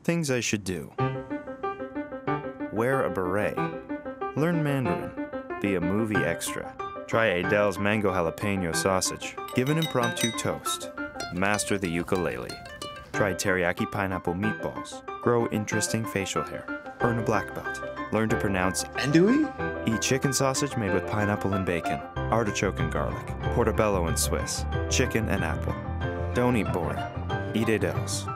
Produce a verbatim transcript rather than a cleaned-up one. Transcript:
Things I should do. Wear a beret. Learn Mandarin. Be a movie extra. Try Aidells mango jalapeno sausage. Give an impromptu toast. Master the ukulele. Try teriyaki pineapple meatballs. Grow interesting facial hair. Earn a black belt. Learn to pronounce Andouille? Eat chicken sausage made with pineapple and bacon. Artichoke and garlic. Portobello and Swiss. Chicken and apple. Don't eat boring. Eat Aidells.